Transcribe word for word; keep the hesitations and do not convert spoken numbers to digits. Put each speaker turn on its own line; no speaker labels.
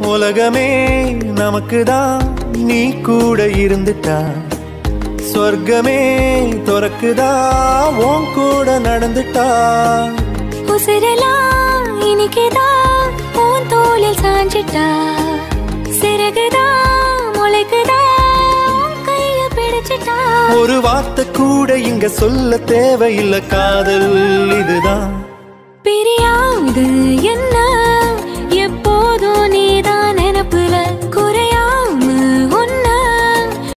உலகமே நமக்குதான் நீ கூட இருந்துட்டா சொர்க்கமே துறக்குதா உன் கூட நடந்துட்டா
உசிரெல்லாம் இனிக்குதா உன் தோளில் சாஞ்சிட்டா சிறகுதா முளைக்குதா கைய பிடிச்சிட்டா
ஒரு வார்த்தை கூட இங்க சொல்ல தேவையில்லை காதல் இதுதான்